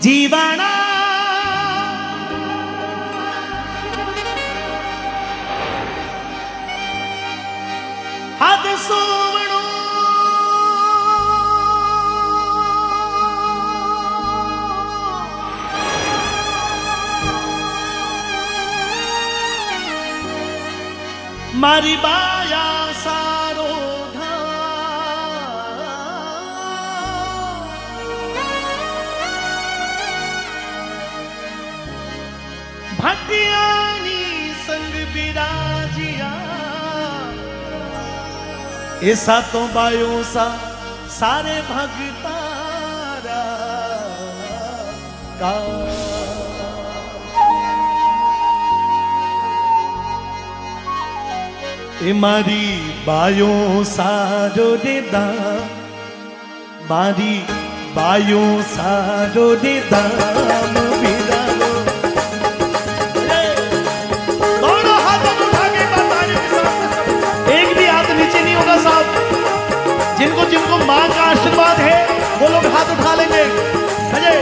जीवाना हाथ सोवणो मारी बाया सारो भटियानी संग बिराजिया ऐसा तो बायों सा सारे भगतारा का ए मारी बायों सारो देदा मारी बायों सारो देदा जिनको जिनको मां का आशीर्वाद है वो लोग हाथ उठा लेंगे। अजय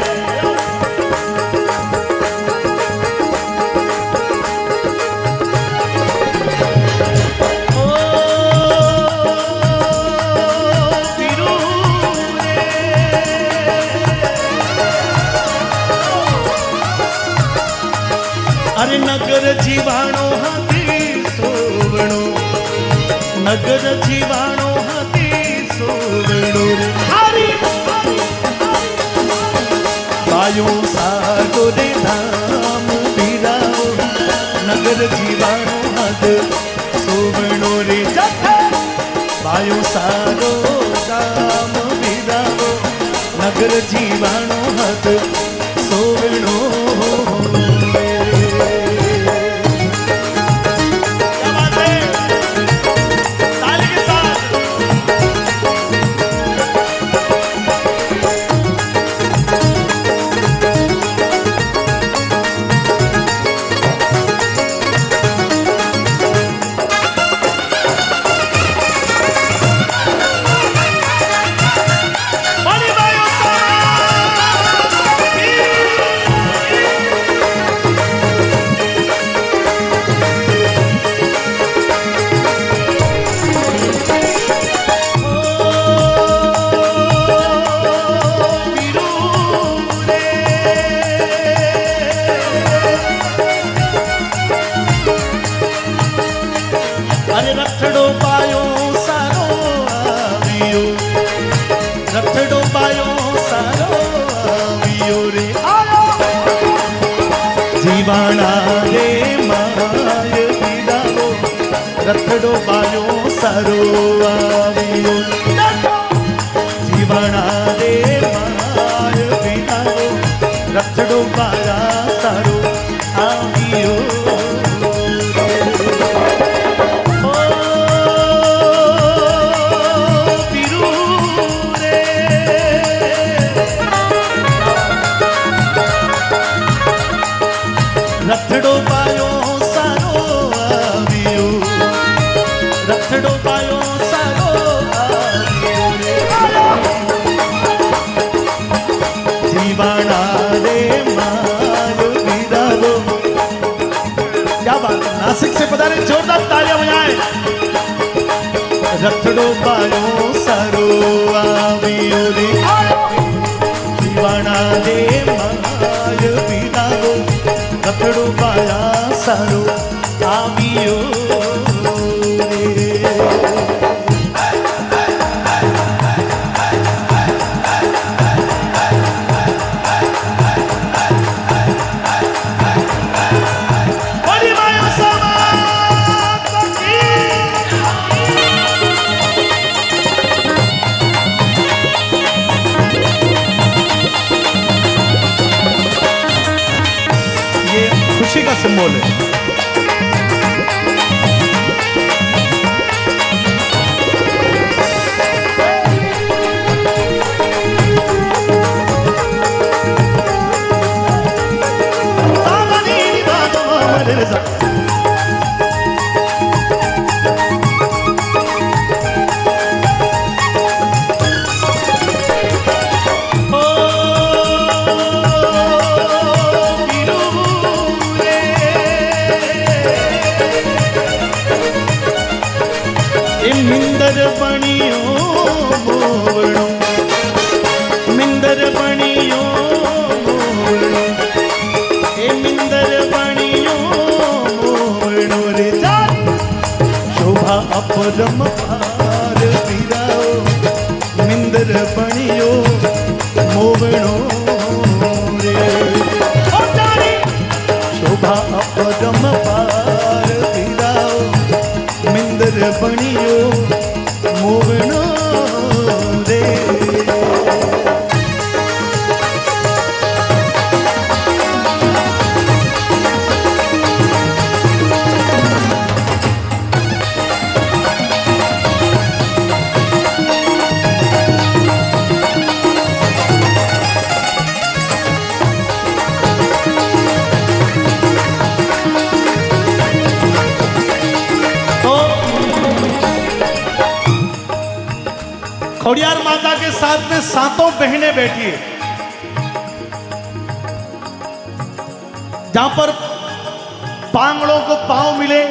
अरे नगर जीवाणो हाथी सोवणो नगर जीवाणो बायों सारो रे धाम बिराओ नगर जीवाणो हद सोवणो रे जथे बायों सारो धाम बिराओ नगर जीवाणो हद सोवणो जीवाणा रे माय बिराओ रथड़ो बायो सारो आवियो जीवाणा रे माय बिराओ रथड़ो बाया सारो आवियो रथड़ो पायो सारो आवियो रथड़ो पायो सारो आवियो जीवाणा रे मायो बिराओ। क्या बात है, नासिक से पधारे जोरदार तालियां बजाएं। रथड़ो पायो सारो आवियो रे जीवाणा रे मायो बिराओ रथड़ो पाया सारो आवियो खुशी का सिंबल है। मिंदर बणियो मोवणो, ए मिंदर बणियो मोवणो रे जान शोभा अपरम पार पीराओ, मिंदर बणियो मोवणो रे ओ जानी शोभा अपरम पार पीराओ, मिंदर बणियो मोवणो रे। खोडियार माता के साथ में सातों बहनें बैठी है, जहां पर पांगड़ों को पांव मिले,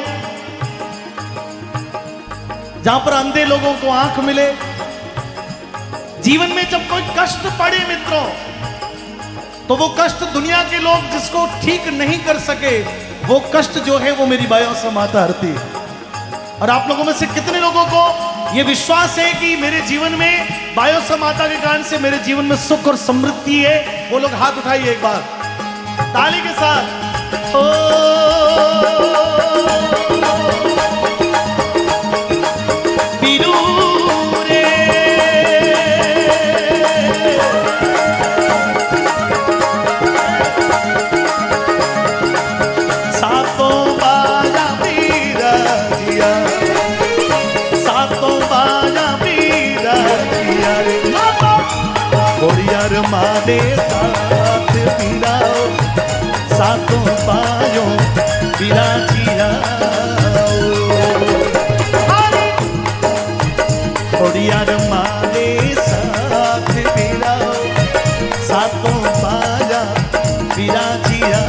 जहां पर अंधे लोगों को आंख मिले। जीवन में जब कोई कष्ट पड़े मित्रों, तो वो कष्ट दुनिया के लोग जिसको ठीक नहीं कर सके, वो कष्ट जो है वो मेरी बायोसा माता हरती है। और आप लोगों में से कितने लोगों को ये विश्वास है कि मेरे जीवन में बायोसा माता के कारण से मेरे जीवन में सुख और समृद्धि है? वो लोग हाथ उठाइए एक बार ताली के साथ। ओ बीरू रे सातों बाजा पीरा जिया, सातों बाजा पीरा जिया रे खोडियार माने साथ पीराओ, सातों बाजों पीरा जिया खोडियार माने साथ पीराओ, सातों बाजा पीरा जिया।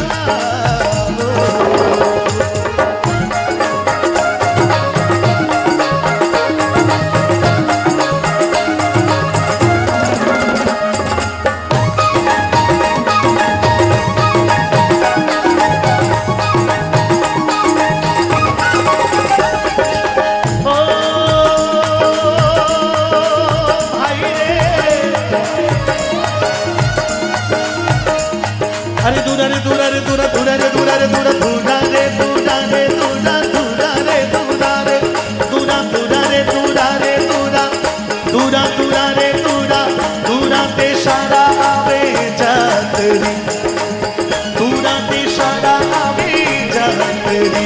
अरे दूरा रे दूरा रे दूरा दूरा रे दूरा रे दूरा दूरा रे दूरा रे दूरा दूरा रे दूरा रे दूरा दूरा रे दूरा रे दूरा दूरा दूरा रे दूरा दूरा ते सारा आवे जातरी, दूरा ते सारा आवे जातरी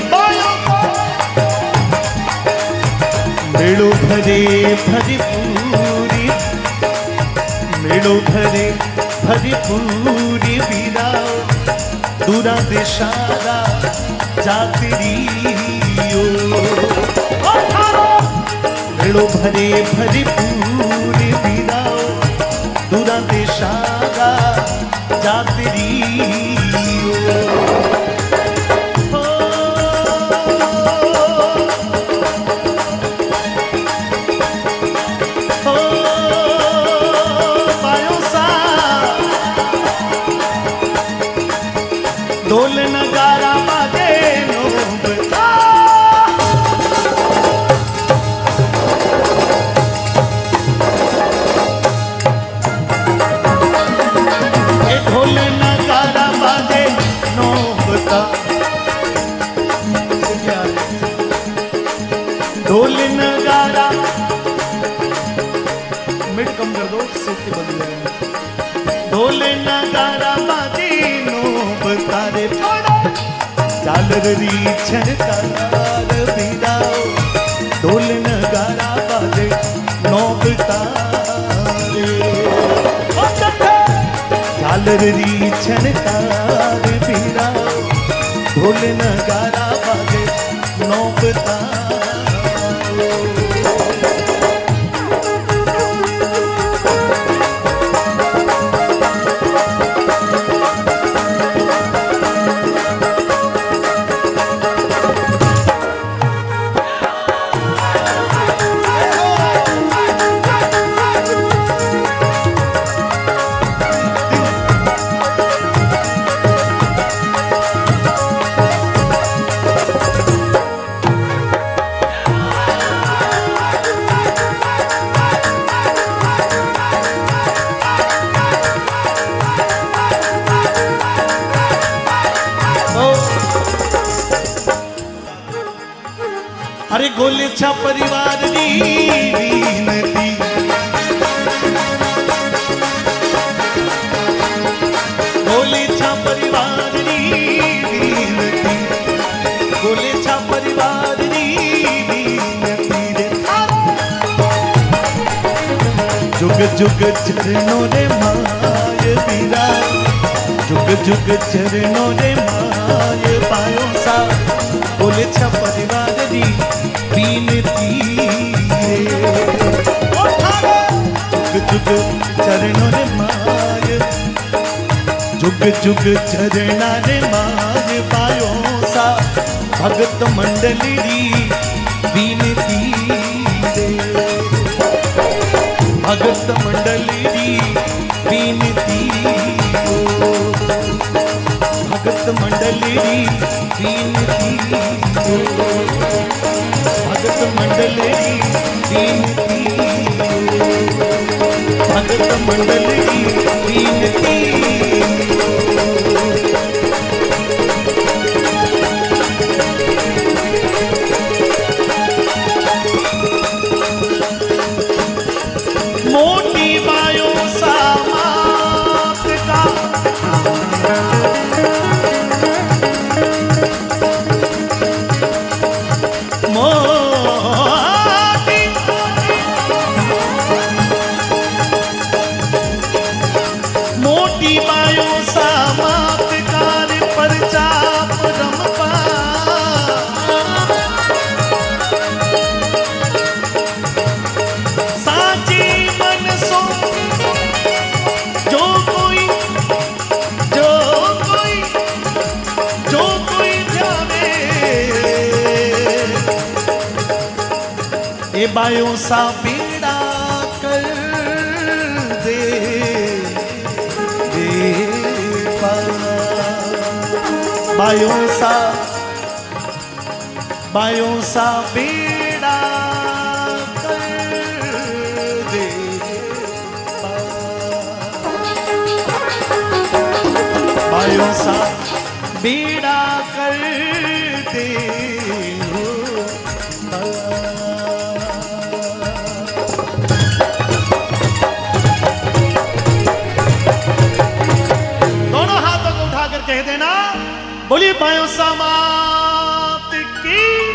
मेलो भरे भरी पूरी, मेलो भरे भरी पूरी बीराओ, दूरा देशारा जातरी मेलो भरे भरी पूरी बीराओ, दूरा देशारा जातरी ढोल नगारा बाजे नोबता, ये ढोल नगारा बाजे नोबता, ढोल नगारा मिड कम कर दो, सेफ्टी बंद है। ढोल नगारा बाजे नोबता रे झालर री छनकार बीराओ, ढोल नगारा बाजे नोबता रे झालर री छनकार बीराओ, ढोल नगारा बाजे नोबता। अरे गोले छा परिवार री वीनती, गोले छा परिवार री वीनती, गोले छा परिवार री वीनती रे। जुग जुग चरणों रे माय वीरा, जुग जुग चरणों रे माय पायो सा, बोले छा परिवार री बीनती रे। जुग जुग चरणों रे माय, जुग जुग चरणा रे माय पायो सा, भगत मंडली री बीनती रे। भगत मंडली री बीनती, भगत मंडली री बीनती, भगत मंडली री बीनती, भगत मंडली री बीनती। मोटी बायो समात का मोटी, मोटी बायो समात कार पर चाप रमपा, साची मन सो जो कोई, जो कोई, जो कोई जावे, ए बायों सा बेड़ा कर दे, दे बायों सा बेड़ा कर दे, बायों सा बेड़ा कर दे हो। दोनों हाथों को उठाकर कह देना, बोली बायों समात की।